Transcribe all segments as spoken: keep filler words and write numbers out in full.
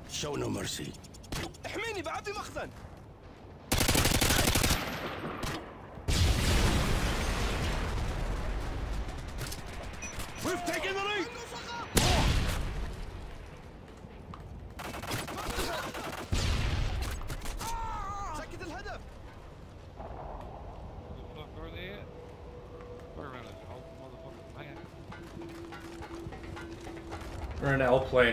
Show no mercy. احميني بعبي مخزن. We've taken the lead. سكت الهدف. Where they at? We're in a whole motherfucking man. We're in an L plane.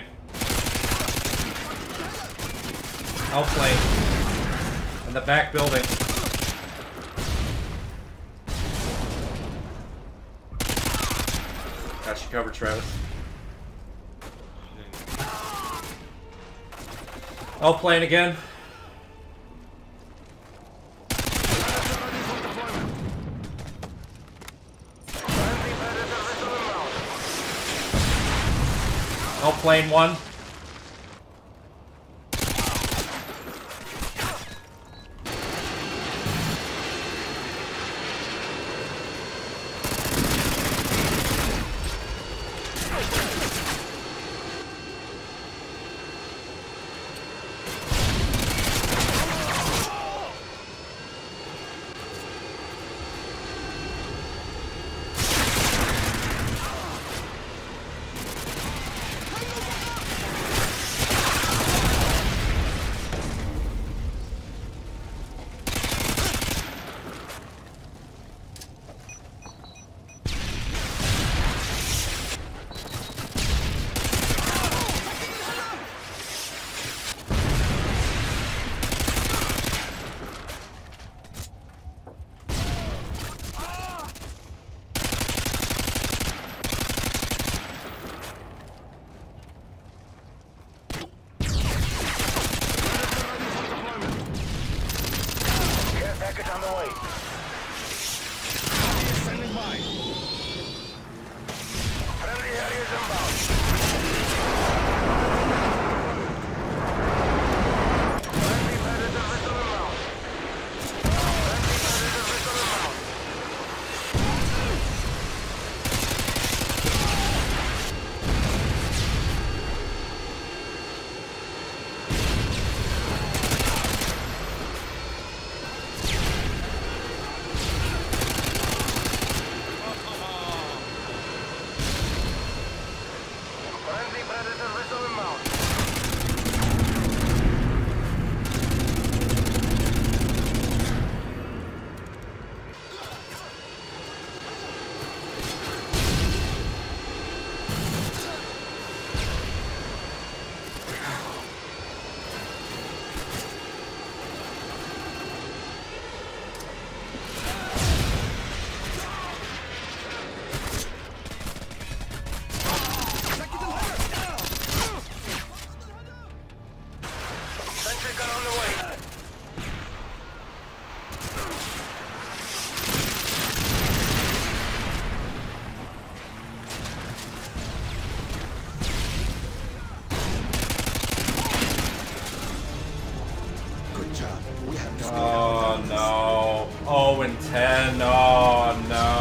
L plane. In the back building. Got you covered, Travis. L plane again. L plane one. Oh no. oh and ten. Oh no.